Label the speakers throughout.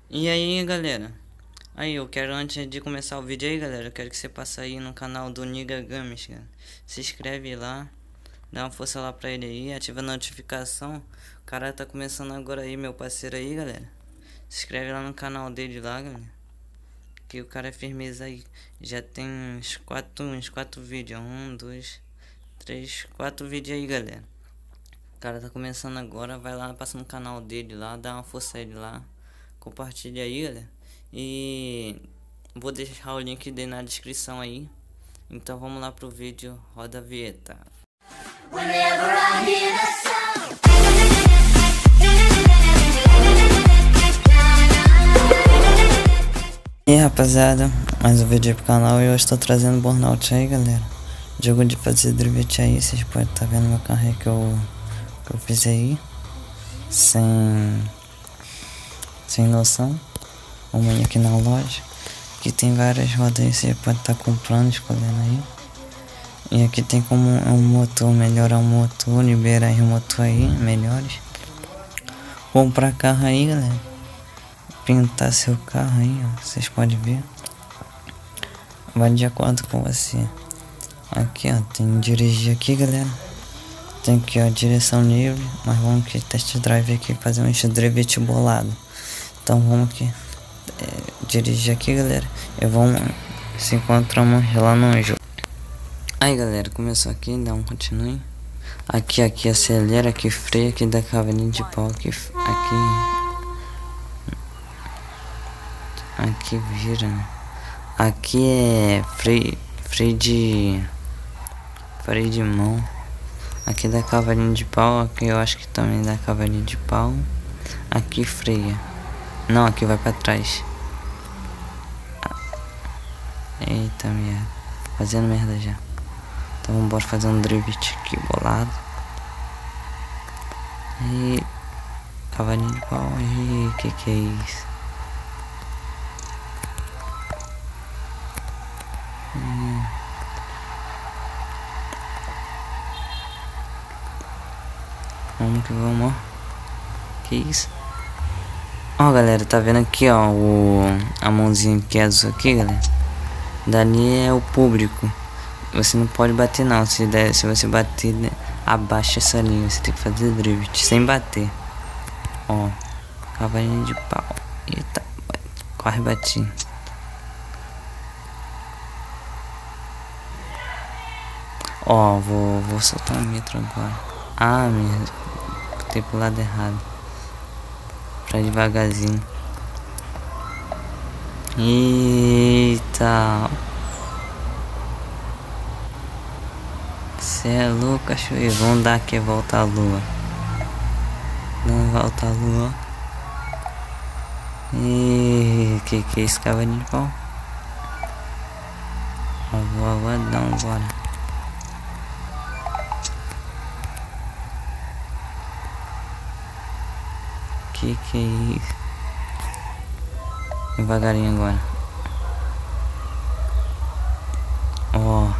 Speaker 1: E aí, galera? Aí, eu quero, antes de começar o vídeo aí, galera, eu quero que você passe aí no canal do Niga Games, cara. Se inscreve lá, dá uma força lá pra ele aí, ativa a notificação. O cara tá começando agora aí, meu parceiro aí, galera. Se inscreve lá no canal dele lá, galera. Que o cara é firmeza aí. Já tem uns quatro vídeos. Um, dois, três, quatro vídeos aí, galera. O cara tá começando agora, vai lá, passa no canal dele lá, dá uma força a ele lá. Compartilha aí, galera. E vou deixar o link dele na descrição aí. Então vamos lá pro vídeo, roda a vinheta. E aí, rapaziada, mais um vídeo aí pro canal e eu estou trazendo Burnout aí, galera. Jogo de fazer drift aí, vocês podem estar vendo meu carro aí que eu fiz aí. Sem noção. Vamos ir aqui na loja. Aqui tem várias rodas aí, você pode estar comprando, escolhendo aí. E aqui tem como um motor, melhorar o motor, liberar o motor aí, melhores. Comprar carro aí, galera. Pintar seu carro aí, ó, vocês podem ver. Vai de acordo com você. Aqui, ó, tem dirigir aqui, galera. Tem aqui, ó, direção livre. Mas vamos aqui, test drive aqui, fazer um drift bolado. Então vamos aqui. Dirigir aqui, galera. E vamos se encontramos lá no jogo. Aí, galera, começou aqui, dá um continue. Aqui acelera, aqui freia, aqui dá cavalinho de pau, aqui vira. Aqui é freio de mão. Aqui dá cavalinho de pau, aqui eu acho que também dá cavalinho de pau. Aqui freia. Não, aqui vai pra trás. Eita merda. Fazendo merda já. Então vamos embora fazer um drift aqui bolado. E cavalinho de pau. E que é isso? Vamos que vamos, ó. Que isso? Ó, galera, tá vendo aqui, ó, a mãozinha que é azul aqui, galera. Dali é o público. Você não pode bater não. Se você bater, né, abaixa essa linha. Você tem que fazer drift sem bater. Ó, cavalinho de pau. Eita, corre batinho. Ó, vou soltar um metro agora. Ah, merda. Botei pro lado errado. Pra devagarzinho. Eita. Cê é louco, cachorro. Vamos dar aqui volta à lua. Não volta à lua. E que é esse cavalinho de pau? Não, bora. Que é isso? Devagarinho agora. Ó.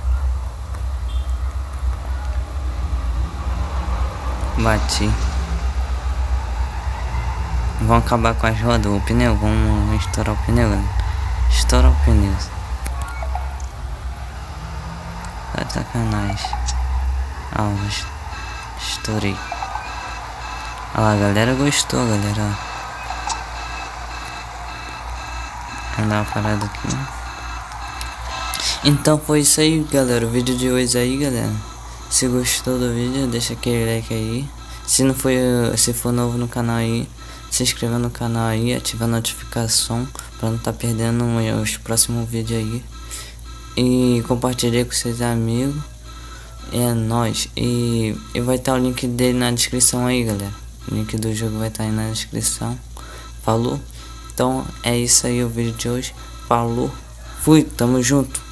Speaker 1: Bati. Vamos acabar com as rodas, o pneu. Vamos estourar o pneu, galera. Estoura o pneu. Tá de sacanagem. Ah, estourei. Olha lá, a galera gostou, galera. Vou dar uma parada aqui. Então foi isso aí, galera. O vídeo de hoje aí, galera. Se gostou do vídeo, deixa aquele like aí. Se for novo no canal aí, se inscreva no canal aí, ativa a notificação pra não estar perdendo os próximos vídeos aí. E compartilhe com seus amigos. É nóis. E vai estar o link dele na descrição aí, galera. O link do jogo vai estar aí na descrição. Falou? Então é isso aí o vídeo de hoje. Falou. Fui, tamo junto.